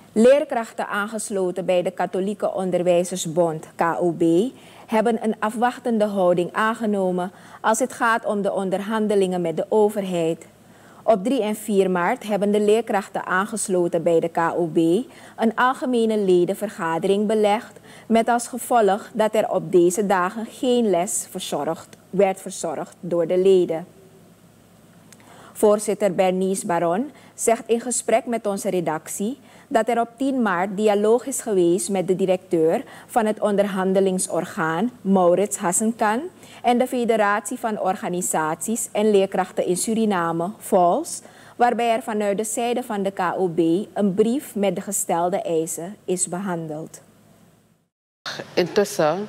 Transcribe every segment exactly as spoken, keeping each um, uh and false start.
Leerkrachten aangesloten bij de Katholieke Onderwijzersbond K O B hebben een afwachtende houding aangenomen als het gaat om de onderhandelingen met de overheid. Op drie en vier maart hebben de leerkrachten aangesloten bij de K O B een algemene ledenvergadering belegd met als gevolg dat er op deze dagen geen les verzorgd, werd verzorgd door de leden. Voorzitter Bernice Baron zegt in gesprek met onze redactie dat er op tien maart dialoog is geweest met de directeur van het onderhandelingsorgaan Maurits Hassenkan en de Federatie van Organisaties en Leerkrachten in Suriname, V O L S, waarbij er vanuit de zijde van de K O B een brief met de gestelde eisen is behandeld. Intussen,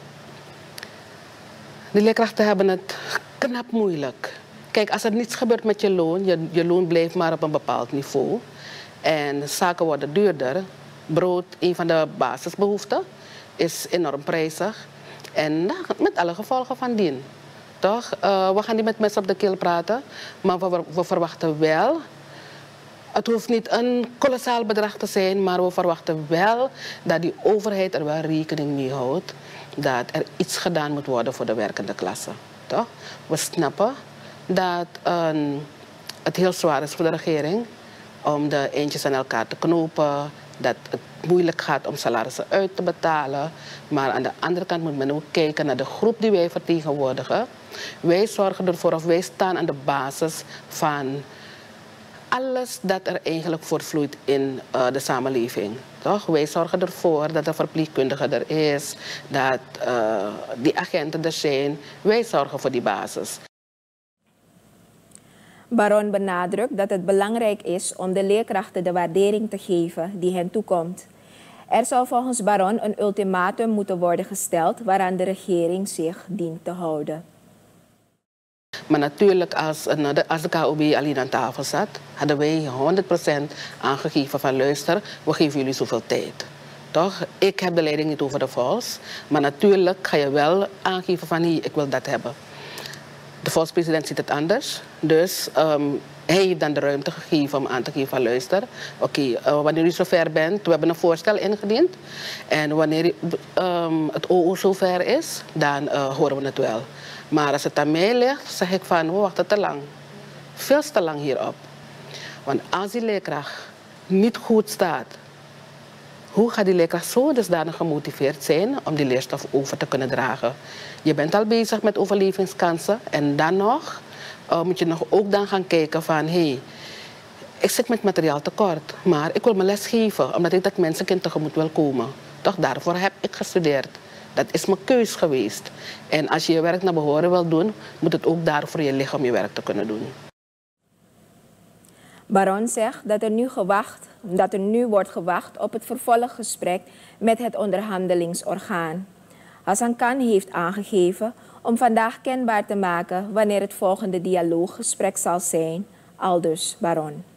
de leerkrachten hebben het knap moeilijk. Kijk, als er niets gebeurt met je loon, je, je loon blijft maar op een bepaald niveau. En zaken worden duurder. Brood, een van de basisbehoeften, is enorm prijzig. En nou, met alle gevolgen van dien. Toch? Uh, we gaan niet met mensen op de keel praten, maar we, we verwachten wel. Het hoeft niet een kolossaal bedrag te zijn, maar we verwachten wel dat die overheid er wel rekening mee houdt. Dat er iets gedaan moet worden voor de werkende klasse. Toch? We snappen dat uh, het heel zwaar is voor de regering om de eindjes aan elkaar te knopen, dat het moeilijk gaat om salarissen uit te betalen. Maar aan de andere kant moet men ook kijken naar de groep die wij vertegenwoordigen. Wij zorgen ervoor, of wij staan aan de basis van alles dat er eigenlijk voortvloeit in uh, de samenleving. Toch? Wij zorgen ervoor dat de verpleegkundige er is, dat uh, die agenten er zijn. Wij zorgen voor die basis. Baron benadrukt dat het belangrijk is om de leerkrachten de waardering te geven die hen toekomt. Er zal volgens Baron een ultimatum moeten worden gesteld waaraan de regering zich dient te houden. Maar natuurlijk, als, als de K O B alleen aan tafel zat, hadden wij honderd procent aangegeven van luister, we geven jullie zoveel tijd. Toch? Ik heb de leiding niet over de V O L S, maar natuurlijk ga je wel aangeven van hey, ik wil dat hebben. De volkspresident ziet het anders, dus um, hij heeft dan de ruimte gegeven om aan te geven van luister. Oké, okay, uh, wanneer u zover bent, we hebben een voorstel ingediend. En wanneer um, het O O zover is, dan uh, horen we het wel. Maar als het aan mij ligt, zeg ik van, we wachten te lang. Veel te lang hierop. Want als die leerkracht niet goed staat, hoe gaat die leerkracht zo dusdanig gemotiveerd zijn om die leerstof over te kunnen dragen? Je bent al bezig met overlevingskansen en dan nog uh, moet je nog ook dan gaan kijken van hé, hey, ik zit met materiaal tekort, maar ik wil mijn les geven omdat ik dat mensenkind tegemoet wil komen. Toch, daarvoor heb ik gestudeerd. Dat is mijn keus geweest. En als je je werk naar behoren wil doen, moet het ook daarvoor je liggen om je werk te kunnen doen. Baron zegt dat er nu gewacht, dat er nu wordt gewacht op het vervolggesprek met het onderhandelingsorgaan. Hassenkan heeft aangegeven om vandaag kenbaar te maken wanneer het volgende dialooggesprek zal zijn, aldus Baron.